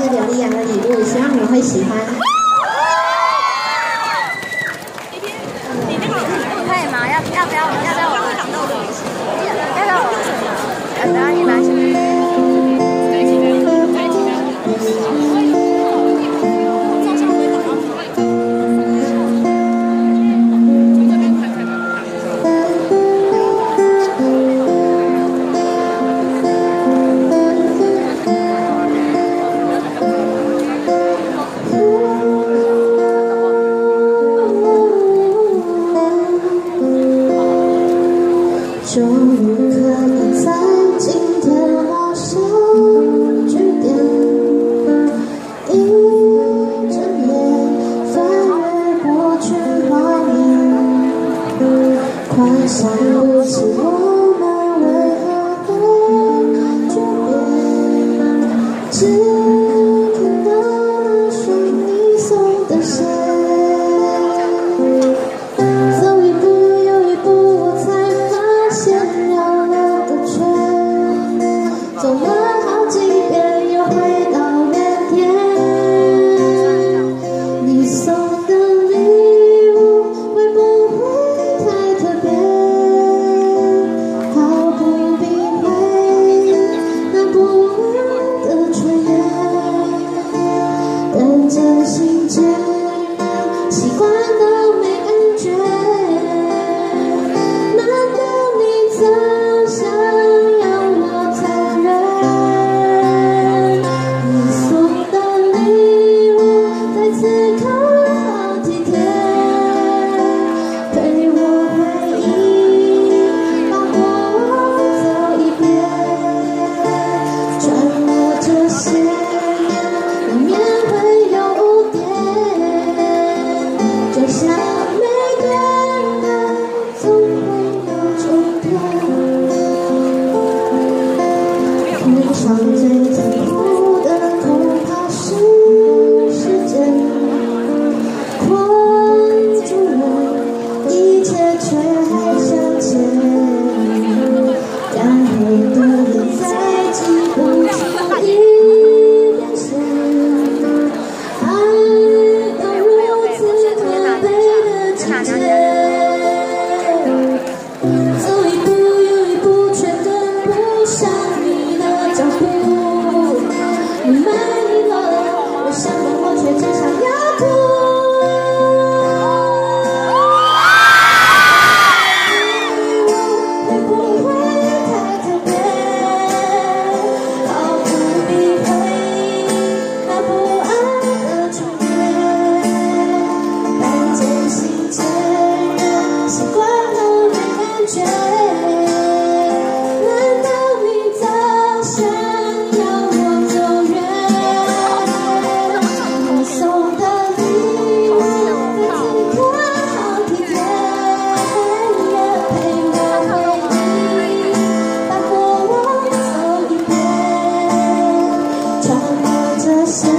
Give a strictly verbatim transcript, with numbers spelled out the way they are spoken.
表丽阳的礼物，希望你们会喜欢。 你那个可以吗？要要不要？要不要我？要不要我？要不要你拿去？ 终于可以在今天画上句点，一睁眼翻越过去画面，快想不起我们为何会诀别，只看到那双你送的线。 走了好几遍，又回到原点。你送的礼物会不会太特别？毫不避讳那不安的春夜，但真心间习惯了没感觉。难道你曾想？ 常最痛苦的恐怕是时间困住了一切，却还向前。染黑的脸再挤不出一点线，爱到如此可悲的境界。 走一步又一步，却跟不上你的脚步。你慢了，我想问，我却只想要哭。会不会太特别？毫不避讳那不安的春夜，但渐行渐远，习惯了没感觉。 这些。